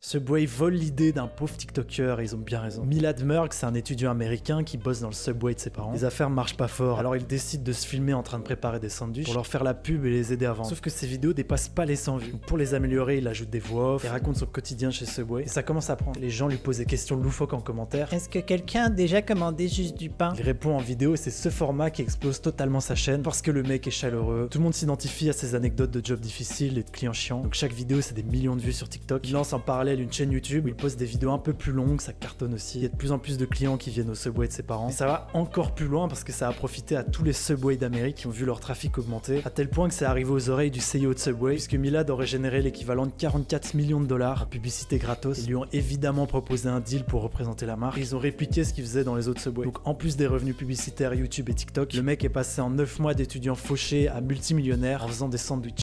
Subway vole l'idée d'un pauvre TikToker et ils ont bien raison. Milad Merg, c'est un étudiant américain qui bosse dans le Subway de ses parents. Les affaires marchent pas fort, alors il décide de se filmer en train de préparer des sandwichs pour leur faire la pub et les aider à vendre. Sauf que ces vidéos dépassent pas les 100 vues. Donc pour les améliorer, il ajoute des voix off, il raconte son quotidien chez Subway et ça commence à prendre. Les gens lui posent des questions loufoques en commentaire. Est-ce que quelqu'un a déjà commandé juste du pain? Il répond en vidéo et c'est ce format qui explose totalement sa chaîne parce que le mec est chaleureux. Tout le monde s'identifie à ses anecdotes de jobs difficiles et de clients chiants. Donc chaque vidéo c'est des millions de vues sur TikTok. Il lance en parallèle une chaîne YouTube où il poste des vidéos un peu plus longues, ça cartonne aussi. Il y a de plus en plus de clients qui viennent au Subway de ses parents. Et ça va encore plus loin parce que ça a profité à tous les Subway d'Amérique qui ont vu leur trafic augmenter, à tel point que c'est arrivé aux oreilles du CEO de Subway, puisque Milad aurait généré l'équivalent de 44 millions de dollars en publicité gratos. Ils lui ont évidemment proposé un deal pour représenter la marque. Et ils ont répliqué ce qu'ils faisaient dans les autres Subway. Donc en plus des revenus publicitaires YouTube et TikTok, le mec est passé en 9 mois d'étudiant fauché à multimillionnaire en faisant des sandwichs.